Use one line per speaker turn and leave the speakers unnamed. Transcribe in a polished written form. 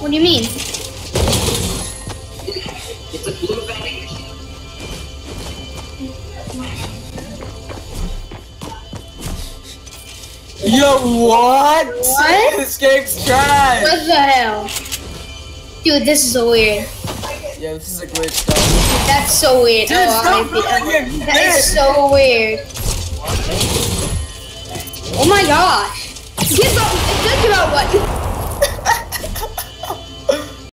What do you mean?
It's a blue vending machine.
Yo, what?
What?
This game's trash.
What the hell? Dude, this is so weird.
Yeah, this is a great stuff.
That's so weird.
Dude,
Oh,
stop ruining it.
that is so weird. Oh my gosh. Think about what?